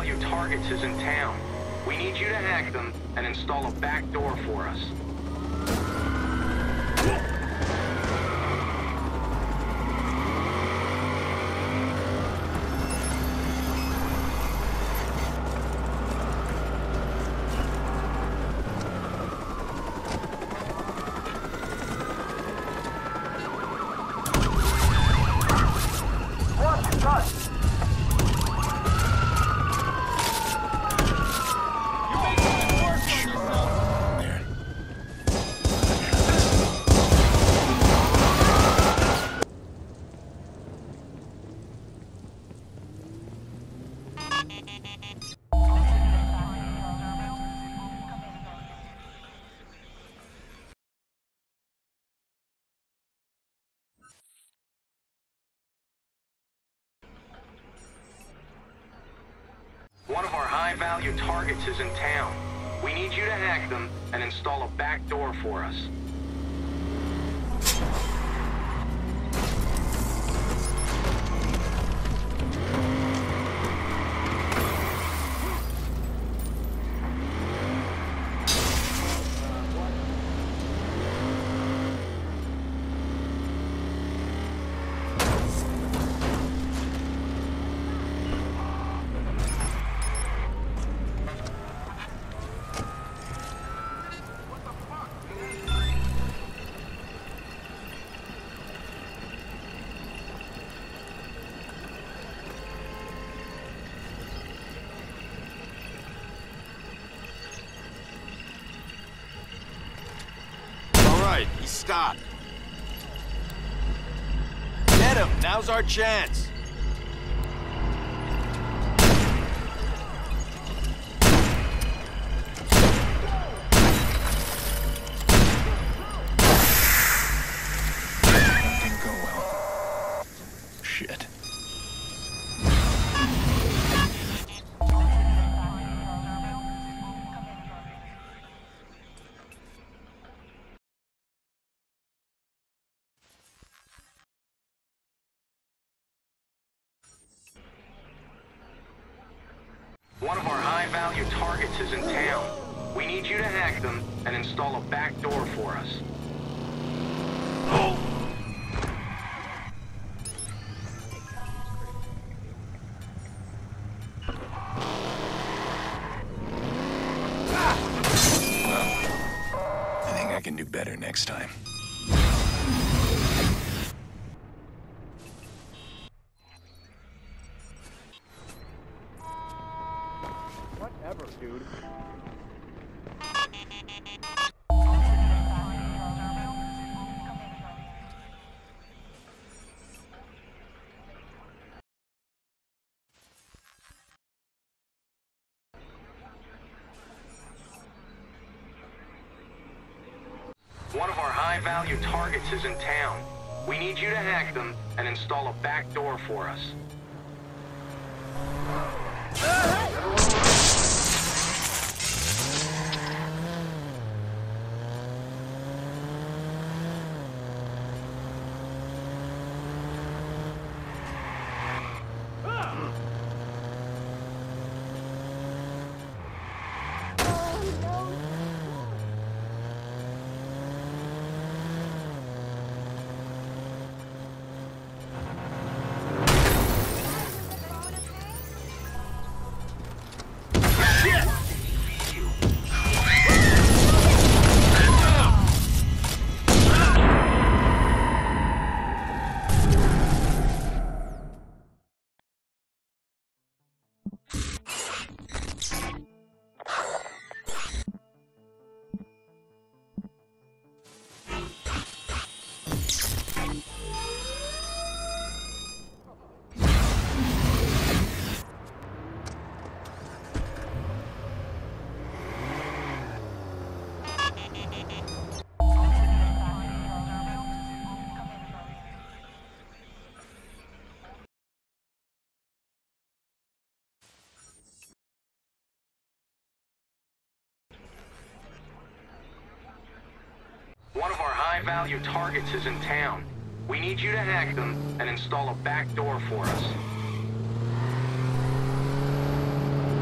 high-value targets is in town. We need you to hack them and install a back door for us. One of our high-value targets is in town. We need you to hack them and install a back door for us. He stopped. Get him! Now's our chance. Didn't go well. Shit. One of our high-value targets is in town. We need you to hack them and install a back door for us. I think I can do better next time. Whatever, dude. One of our high-value targets is in town. We need you to hack them and install a back door for us. One of our high-value targets is in town. We need you to hack them and install a back door for us.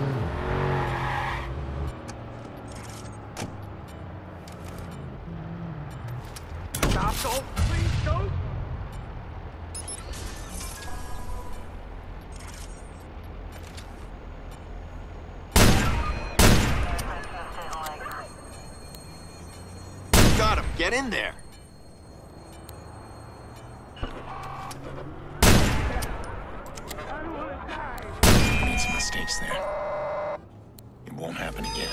asshole! Please don't! Got him. Get in there. Made some mistakes there. It won't happen again.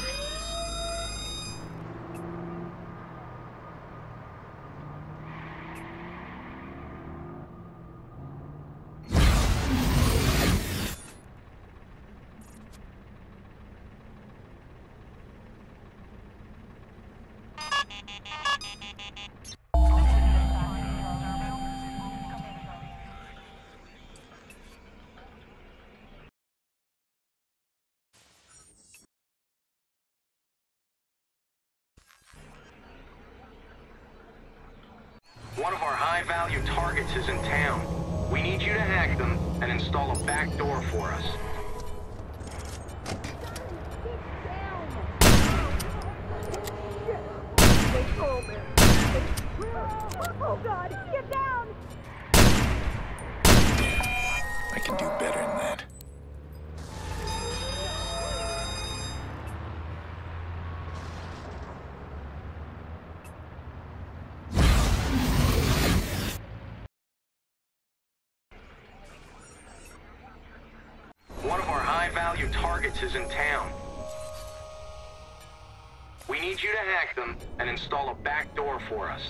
One of our high-value targets is in town. We need you to hack them and install a back door for us. Oh God, get down! I can do better than that. One of our high-value targets is in town. We need you to hack them and install a back door for us.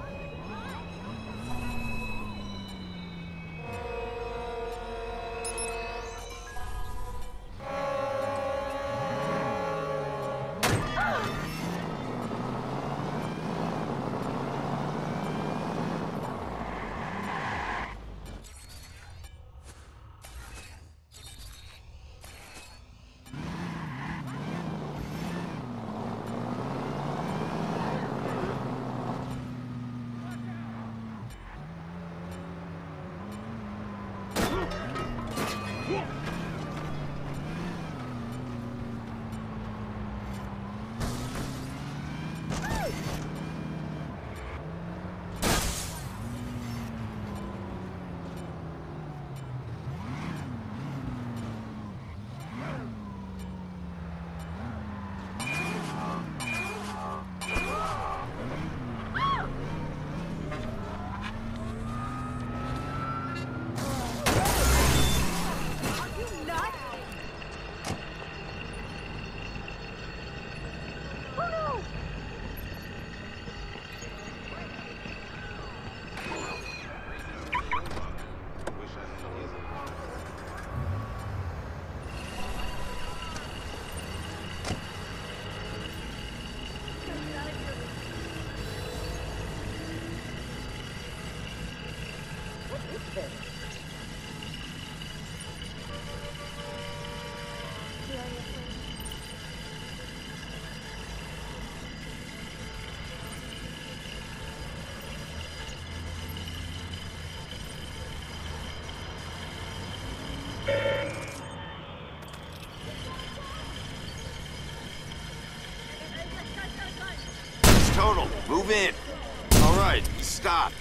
Total. Move in. All right, he stopped.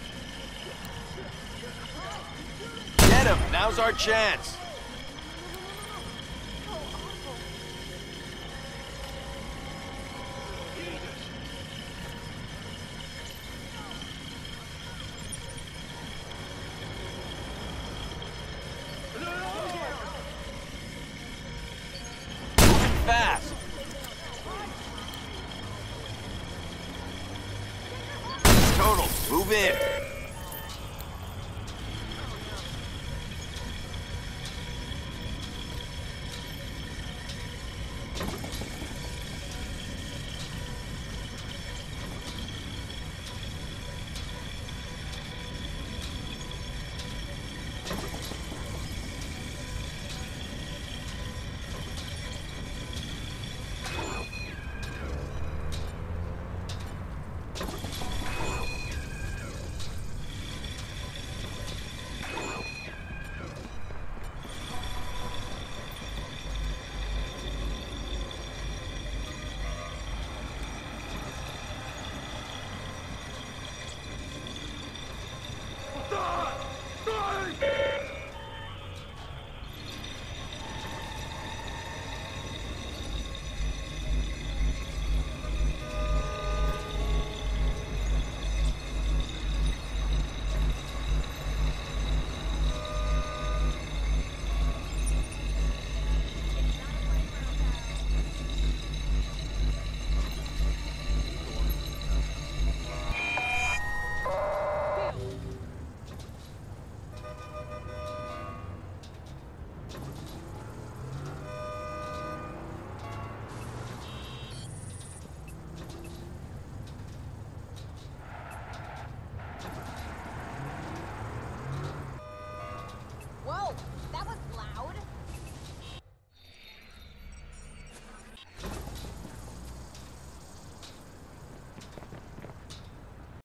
Get him. Now's our chance. Moving fast. Total. Move in.